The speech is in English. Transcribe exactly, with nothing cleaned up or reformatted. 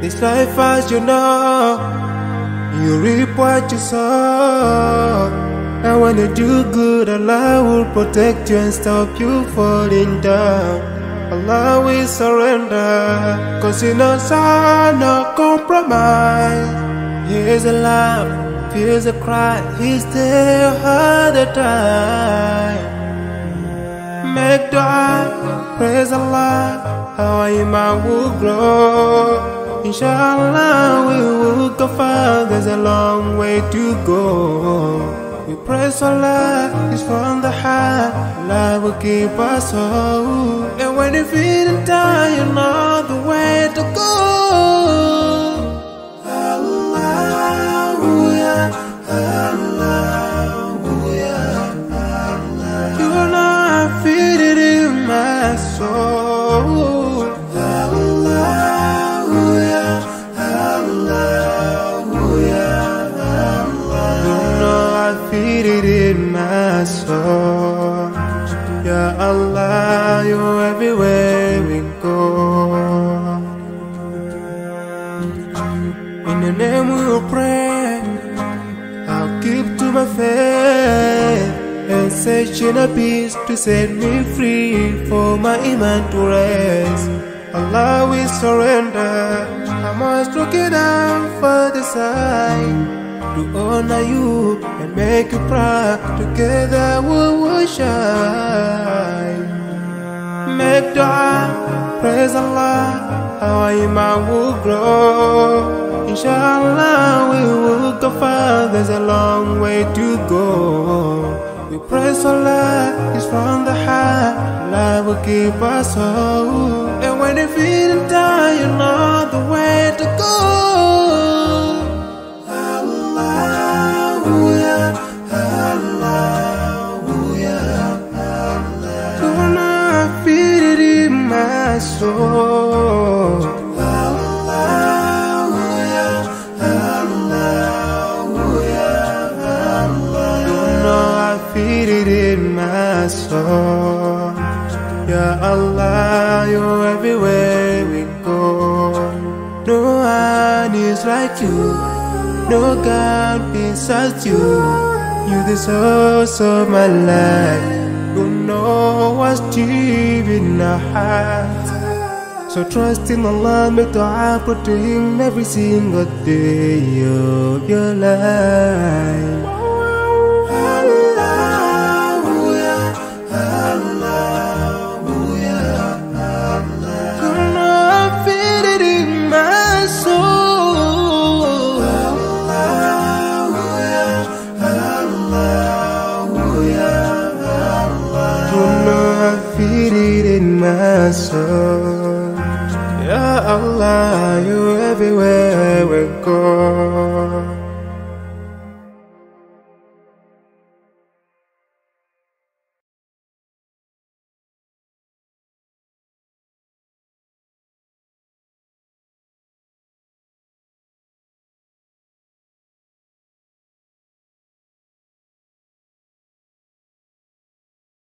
This life, as you know, you reap what you sow. And when you do good, Allah will protect you and stop you falling down. Allah will surrender, cause He knows I no compromise. Here's a laugh, here's a cry, He's there all the time. Make dua, praise Allah, our iman will grow. Insha'Allah, we will go far, there's a long way to go. We praise Allah, it's from the heart, Allah will keep us whole. And when you feel tired, you know the way to go. Allahu ya Allahu ya Allah. You know I feel it in my soul. Feel it in my soul. Ya Allah, you're everywhere we go. In your name we will pray. I'll keep to my faith and searching a peace to set me free for my iman to rest. Allah, we surrender. I must look it down for the sign to honor you and make you proud. Together we will shine. Make dua, praise Allah, our iman will grow. Insha'Allah, we will go far, there's a long way to go. We praise Allah, it's from the heart, Allah will keep us whole. And when you feel tired, you know the way to go. Soul. Allahu ya Allahu ya Allah. You know I feel it in my soul. Ya Allah, you're everywhere we go. No one is like you, no God besides you. You're the source of my life. You know what's deep in our hearts. So trust in Allah, make dua, put to Him every single day of your life. Allahu ya Allahu ya Allah. You know I feel it in my soul. Allahu ya Allahu ya Allah. You know I feel it in my soul. Ya Allah, you're everywhere we go.